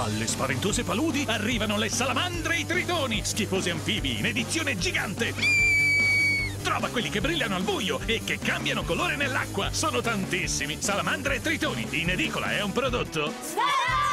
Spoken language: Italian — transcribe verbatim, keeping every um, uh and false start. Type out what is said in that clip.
Dalle spaventose paludi arrivano le salamandre e i tritoni, schifosi anfibi in edizione gigante. Trova quelli che brillano al buio e che cambiano colore nell'acqua. Sono tantissimi. Salamandre e tritoni. In edicola è un prodotto Sfera!